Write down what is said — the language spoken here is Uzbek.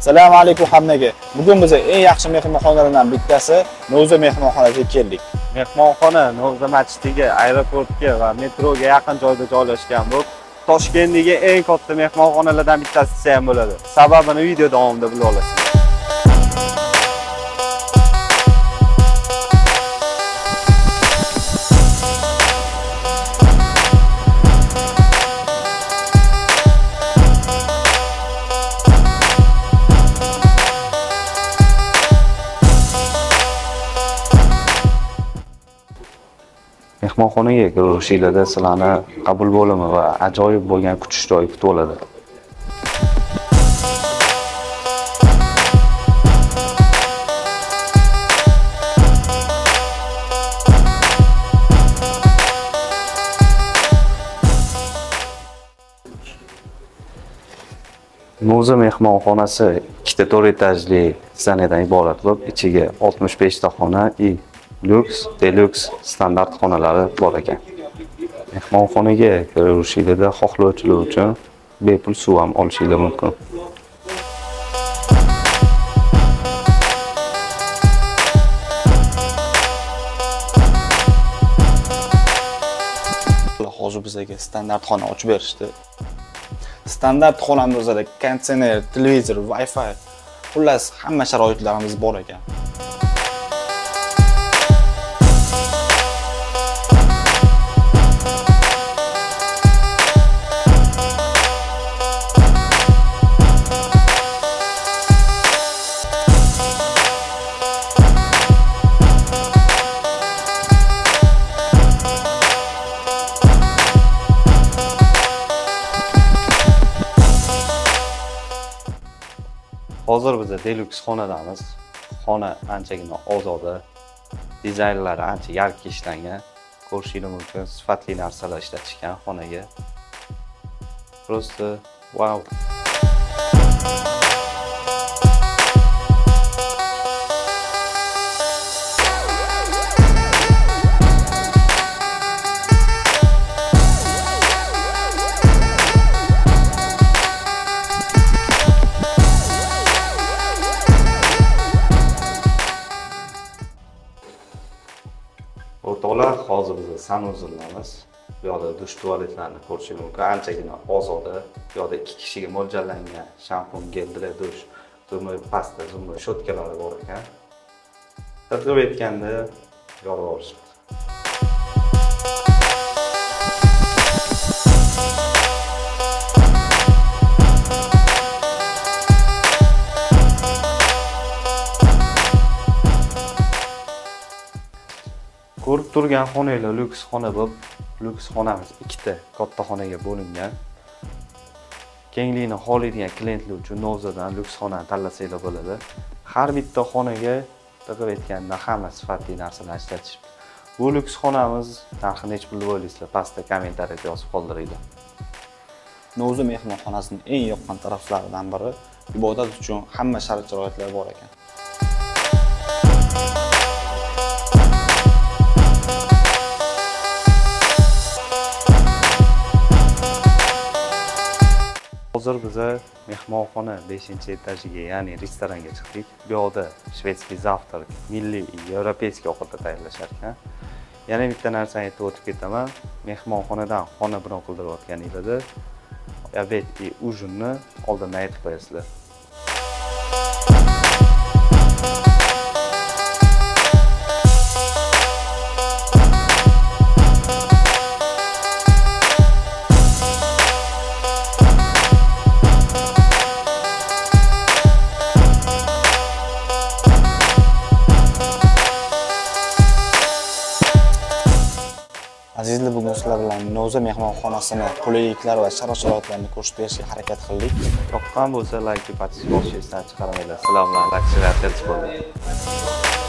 Assalomu alaykum hammaga. Bugun biz eng yaxshi mehmonxonalardan bittasi Novza mehmonxonasiga keldik. Mehmonxona Novza masjidiga, aeroportga va metroga yaqin joyda joylashgan bu Toshkentdagi eng katta mehmonxonalardan bittasi ham bo'ladi. Sababini video davomida bila olasiz. Mehmonxonaga kirishingizda sizlarni qabul bo'limi va ajoyib bo'lgan kutish joyi kutib oladi. Novza mehmonxonasi ikkita 4 etajli zinadan iborat bo'lib, ichiga 65 ta xona Lux, Deluxe standart xonalari bor ekan. Mehmonxonaga kirishingizda xohlovchilar uchun bepul suv ham olishingiz mumkin. Hozir bizga standart xona ochib berishdi. Standart xonamizda konditsioner, televizor, Wi-Fi, xullas hamma sharoitlarimiz bor ekan. Hozir biz Deluxe xonadamiz. Xona anchagina ozoda, dizaynlari ancha yarki ishlangan, ko'rishingiz mumkin, sifatli narsalar ishlatishgan xonaga. Просто wow. O'rtoqlar, hozir biz sanuzilamiz. Bu yerda dush tualetlarni ko'rishingiz mumkin. Anchagina ozoda, bu yerda 2 kishiga mo'ljallangan shampun, geldilar, dush, zumli pasta, zumli shotkalari bor ekan. Taklif etganda yorib olishdi. Ko'rib turgan xonanglar lyuks xona bo'lib, lyuks xonamiz ikkita katta xonaga bo'lingan. Kenglikni xohlaydigan klientlar uchun Novzadan lyuks xonani tanlasanglar bo'ladi. Har bitta xonaga taklif etganda hamma sifatli narsalar ishlatishibdi. Bu lyuks xonamiz narxi necha pul deb o'ylaysizlar? Pastda kommentariyada yozib qoldiringlar. Novza mehmonxonasining eng yoqqan taraflaridan biri ibodat uchun hamma shart-sharoitlar bor ekan. Hozir biz mehmonxona 5-etajiga, ya'ni restoranga chiqdik. Bu yerda shvedskiy zavtrak, milliy, yevropeyskiy ovqatlar tayyorlashar ekan. Yana bitta narsani aytib o'tib ketaman. Mehmonxonadan xona bino qildirayotganingizda obed va ujinni oldindan aytib qo'yasizlar. Azizlar, bugun sizlar bilan Novza mehmonxonasini qulayliklar va sharoitlarini ko'rsatib berishga harakat qildik. Yoqqan bo'lsa, like deb bosishni chiqarmanglar. Sizlar bilan like bo'ling.